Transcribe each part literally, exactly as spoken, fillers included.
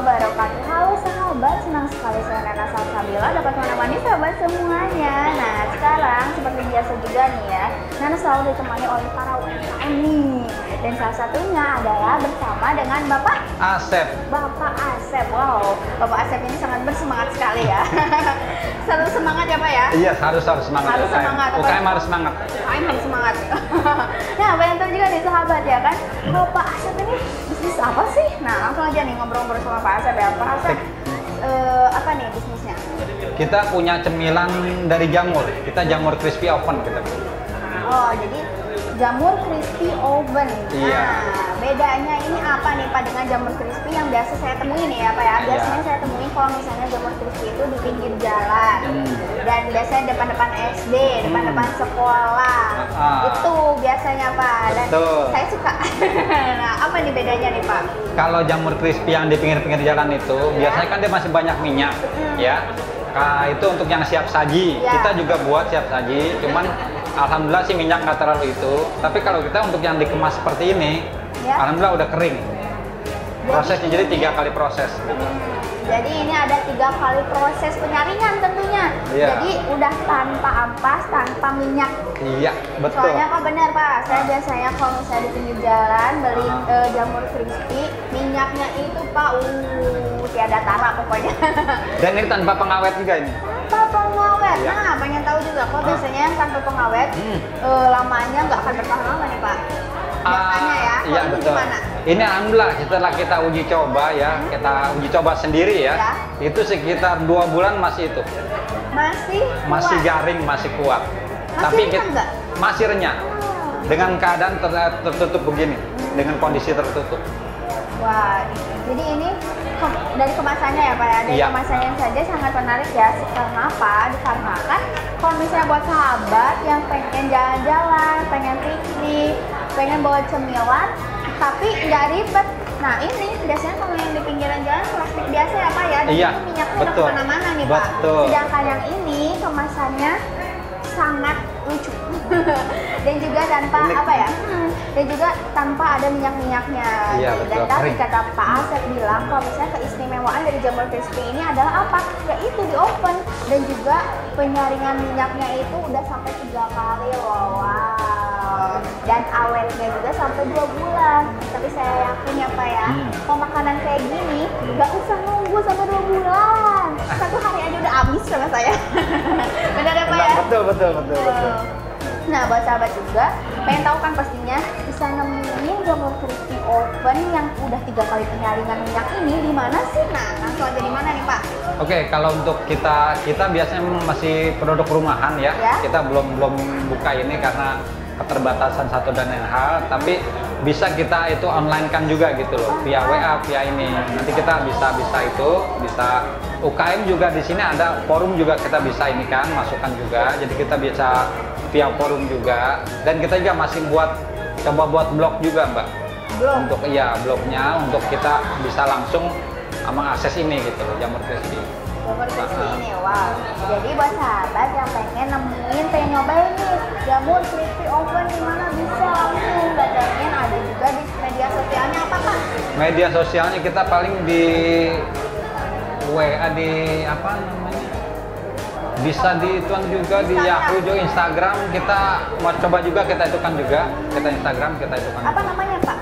wabarakatuh. Halo sahabat, senang sekali saya Nana Salsabila dapat menemani sahabat semuanya. Nah sekarang seperti biasa juga nih ya, Nana selalu ditemani oleh para U M K M nih. Dan salah satunya adalah bersama dengan Bapak Asep. Bapak Asep, wow, Bapak Asep ini sangat bersemangat sekali ya. Selalu semangat ya Pak ya? Iya, harus harus semangat. Harus U K M. semangat. U K M harus semangat. U K M harus semangat. Nah, pengen tahu juga nih sahabat ya kan, Bapak Asep ini bisnis apa sih? Nah, langsung aja nih ngobrol-ngobrol sama Pak Asep ya. Pak Asep, eh, apa nih bisnisnya? Kita punya cemilan dari jamur. Kita jamur crispy oven kita. Oh, jadi jamur crispy oven. Iya. Nah, bedanya ini apa nih Pak dengan jamur crispy yang biasa saya temuin ya Pak ya? Biasanya Iya. saya temuin kalau misalnya jamur crispy itu di pinggir jalan. Hmm. Dan biasanya depan-depan S D, depan-depan sekolah. Ah. Itu biasanya Pak. Dan Betul. saya suka. Nah, apa nih bedanya nih Pak? Kalau jamur crispy yang di pinggir-pinggir jalan itu, Ya. biasanya kan dia masih banyak minyak, ya. Nah, itu untuk yang siap saji. Ya. Kita juga buat siap saji, cuman alhamdulillah sih minyak nggak terlalu itu. Tapi kalau kita untuk yang dikemas seperti ini, Ya. alhamdulillah udah kering. Prosesnya jadi tiga kali proses. Gitu. Jadi ini ada tiga kali proses penyaringan tentunya. Iya. Jadi udah tanpa ampas, tanpa minyak. Iya, betul. Soalnya Pak benar Pak, saya Ah. biasanya kalau misalnya di pinggir jalan beli Ah. eh, jamur crispy, minyaknya itu Pak, uh, tiada tara pokoknya. Dan ini tanpa pengawet juga ini. Tanpa pengawet. Iya. Nah, pengen tahu juga kok Ah. biasanya yang tanpa pengawet Hmm. eh, lamanya nggak akan bertahan lama nih Pak. Biasanya ya. Iya Kalau ini betul. gimana? Ini alhamdulillah setelah kita uji coba ya, Hmm. kita uji coba sendiri ya, Ya. itu sekitar dua bulan masih itu, Masih masih kuat? garing, masih kuat. Masih Tapi renyah kita- nggak? masih renyah Oh. dengan keadaan ter- tertutup begini, dengan kondisi tertutup. Wah, jadi ini ke- dari kemasannya ya Pak ya, dari Iya. kemasannya saja sangat menarik ya. Karena apa? Dikarenakan kalau misalnya buat sahabat yang pengen jalan-jalan, pengen piknik, pengen bawa cemilan, tapi nggak ribet. Nah ini biasanya kalau yang di pinggiran jalan plastik biasa ya Pak ya, dan Iya, ini minyaknya udah betul. kemana-mana nih Pak. Betul. Sedangkan yang ini kemasannya sangat lucu dan juga tanpa Unik. apa ya? Hmm, dan juga tanpa ada minyak-minyaknya. Iya, Dan betul. tadi Kering. kata Pak Asep bilang kalau misalnya keistimewaan dari jamur crispy ini adalah apa? Yaitu di oven dan juga penyaringan minyaknya itu udah sampai tiga kali loh. Wow. Dan awetnya juga sampai dua bulan. Tapi saya yakin ya Pak ya, Hmm. kalau makanan kayak gini nggak usah nunggu sampai dua bulan. Satu hari aja udah habis sama saya. Benar ya Pak ya? Betul, betul, betul, betul. Nah, buat sahabat juga, pengen tahu kan pastinya bisa nemuin jamur crispy oven yang udah tiga kali penyaringan minyak ini di mana sih? Nah, langsung aja di mana nih Pak? Oke, kalau untuk kita kita biasanya memang masih produk rumahan ya. Ya. Kita belum belum buka ini karena keterbatasan satu dan lain hal, tapi bisa kita itu online kan juga gitu loh, via W A, via ini. Nanti kita bisa bisa itu, bisa U K M juga di sini ada forum juga kita bisa ini kan, masukkan juga. Jadi kita bisa via forum juga, dan kita juga masih buat coba buat blog juga Mbak. Belum. Untuk iya blognya untuk kita bisa langsung mengakses ini gitu loh, jamur crispy. Jamur crispy ini, wow. Jadi buat sahabat yang pengen nemuin, pengen nyobain nih jamur crispy oven di mana bisa langsung datengin, ada juga di media sosialnya apa Pak? Media sosialnya kita paling di W A, di apa namanya, bisa di ituan juga di Instagram. Yahoo juga, Instagram kita mau coba juga, kita itukan juga, kita Instagram kita itukan. Apa namanya Pak?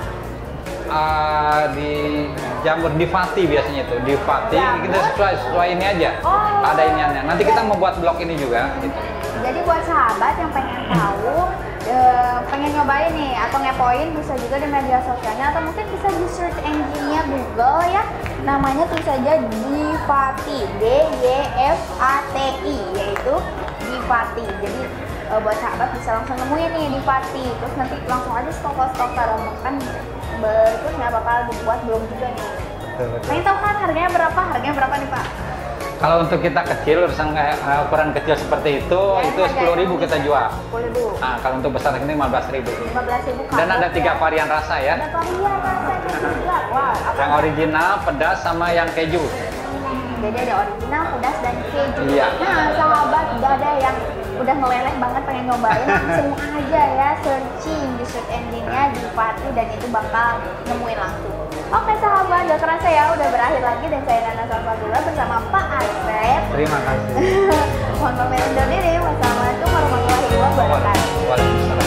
Ah, di jamur Divati biasanya itu Divati, Jamur? kita sesuai sesuai ini aja, Oh. ada iniannya. Nanti kita mau buat blog ini juga gitu. Jadi buat sahabat yang pengen tahu, eh, pengen nyobain nih atau ngepoin, bisa juga di media sosialnya atau mungkin bisa di search engine-nya Google ya. Namanya tulis saja Divati, D Y F A T I, yaitu Divati. Jadi eh, buat sahabat bisa langsung nemuin nih Divati, terus nanti langsung aja stok-stok taruh kan berikutnya bakal dibuat blog juga nih. Pengen tahu kan harganya berapa? Harganya berapa nih Pak? Kalau untuk kita kecil, urusan kayak uh, ukuran kecil seperti itu, Ya, itu harganya sepuluh ribu kita jual. sepuluh ribu. Nah, kalau untuk besar ini lima belas ribu. lima belas ribu Dan ada kapok tiga ya. varian rasa ya. Ada varian rasanya juga. Wah, apa? Yang original, pedas, sama yang keju. Jadi ada original, pedas, dan keju. Iya. Nah, sahabat, udah ada yang udah meleleh banget pengen nyobain, langsung aja ya searching di search engine-nya di Fatty dan itu bakal nemuin langsung. Oke sahabat, gak kerasa ya udah berakhir lagi dan saya Nana Salsabila bersama Pak Asep. Terima kasih. Mohon pamit undur diri. Wassalamualaikum warahmatullahi wabarakatuh. Waalaikumsalam.